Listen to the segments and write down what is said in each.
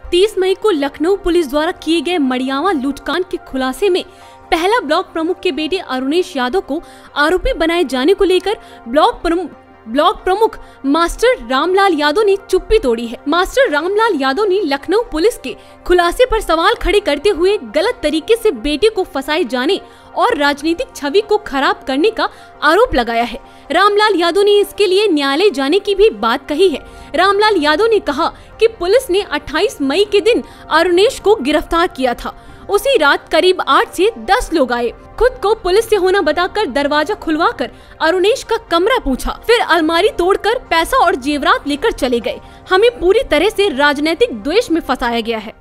30 मई को लखनऊ पुलिस द्वारा किए गए मड़ियावा लूटकांड के खुलासे में पहला ब्लॉक प्रमुख के बेटे अरुणेश यादव को आरोपी बनाए जाने को लेकर ब्लॉक प्रमुख मास्टर रामलाल यादव ने चुप्पी तोड़ी है। मास्टर रामलाल यादव ने लखनऊ पुलिस के खुलासे पर सवाल खड़े करते हुए गलत तरीके से बेटे को फंसाए जाने और राजनीतिक छवि को खराब करने का आरोप लगाया है। रामलाल यादव ने इसके लिए न्यायालय जाने की भी बात कही है। रामलाल यादव ने कहा कि पुलिस ने 28 मई के दिन अरुणेश को गिरफ्तार किया था। उसी रात करीब 8 से 10 लोग आए, खुद को पुलिस से होना बताकर दरवाजा खुलवाकर अरुणेश का कमरा पूछा, फिर अलमारी तोड़कर पैसा और जेवरात लेकर चले गए। हमें पूरी तरह से राजनीतिक द्वेष में फंसाया गया है।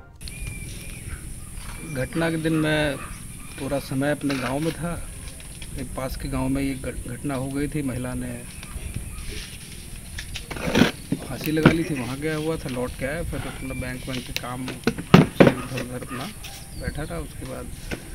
घटना के दिन मैं पूरा समय अपने गांव में था। एक पास के गांव में ये घटना हो गई थी। महिला ने फांसी लगा ली थी, वहाँ गया हुआ था, लौट के आया, फिर अपना बैंक के काम इधर अपना बैठा था। उसके बाद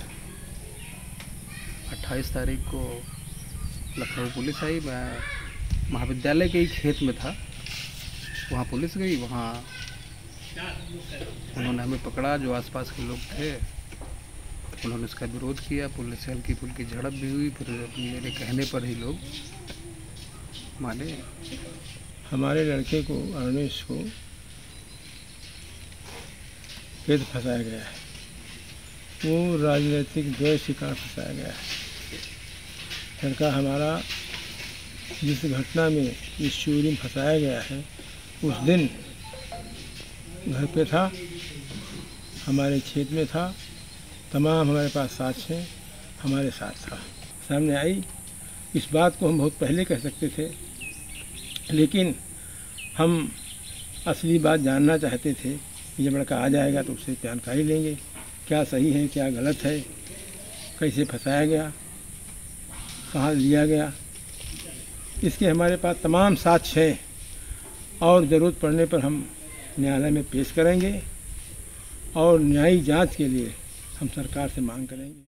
28 तारीख को लखनऊ पुलिस आई। मैं महाविद्यालय के ही खेत में था, वहाँ पुलिस गई। वहाँ उन्होंने हमें पकड़ा, जो आसपास के लोग थे उन्होंने इसका विरोध किया। पुलिस से हल्की फुल्की झड़प भी हुई, फिर मेरे कहने पर ही लोग माने। हमारे लड़के को, अरुणेश को, फिर फंसाया गया है। वो राजनीतिक द्वेष के कारण फंसाया गया है। लड़का हमारा जिस घटना में, इस चोरी में फंसाया गया है, उस दिन घर पे था, हमारे खेत में था, तमाम हमारे पास साक्ष्य हमारे साथ था। सामने आई, इस बात को हम बहुत पहले कह सकते थे, लेकिन हम असली बात जानना चाहते थे। जब लड़का आ जाएगा तो उससे जानकारी लेंगे, क्या सही है क्या गलत है, कैसे फंसाया गया, कहाँ लिया गया। इसके हमारे पास तमाम साक्ष्य हैं और ज़रूरत पड़ने पर हम न्यायालय में पेश करेंगे और न्यायिक जांच के लिए हम सरकार से मांग करेंगे।